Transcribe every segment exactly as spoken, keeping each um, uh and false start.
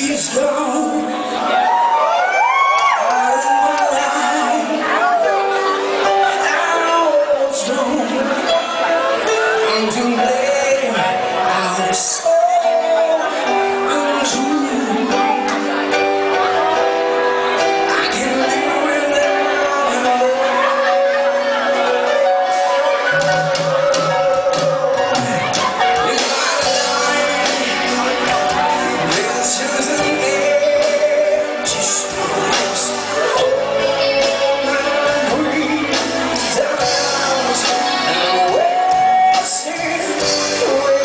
She's gone out of my life. I was wrong. I'm to blame. I was so untrue. I can live without her. In my life, there's just an empty space. Oh, my dreams are lost and wasted away.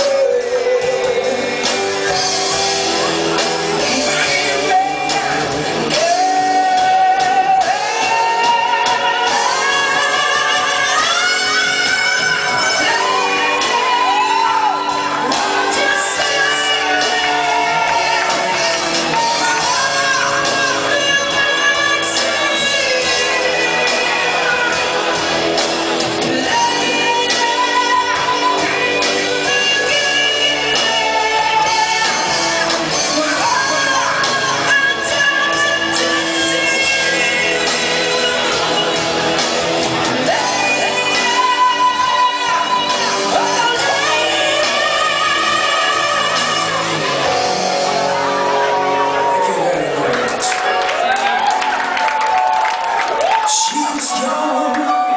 She's gone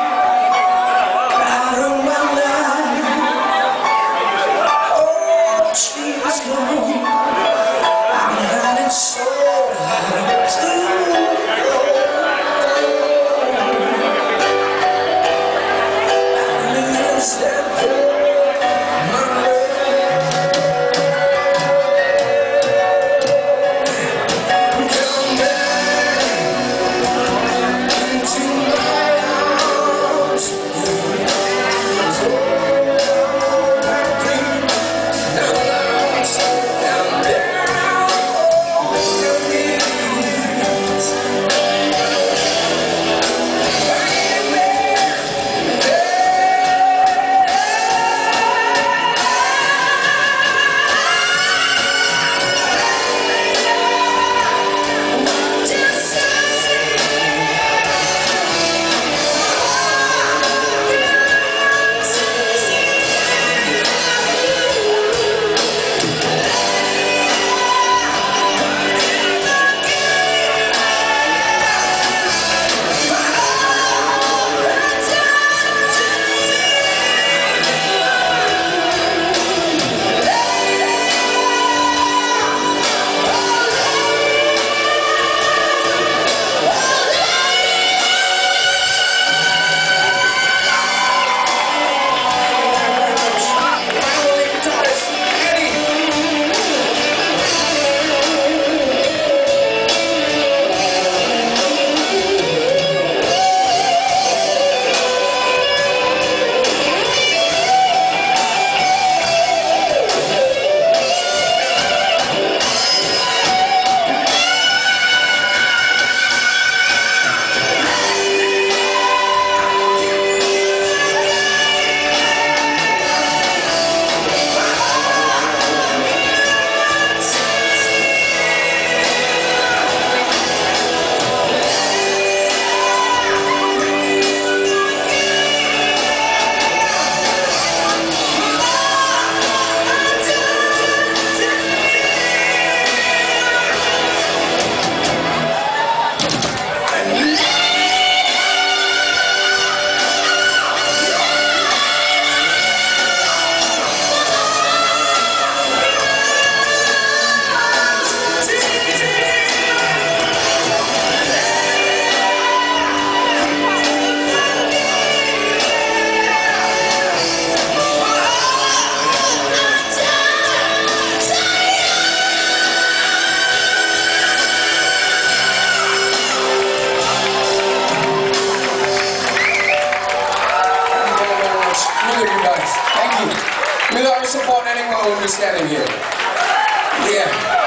out of my life. Oh, she's gone. I'm running so hard to I miss that girl, my love. Come back into my arms. So happy, now lost down there on your knees. Thank you. Without your support, anyone would be standing here. Yeah.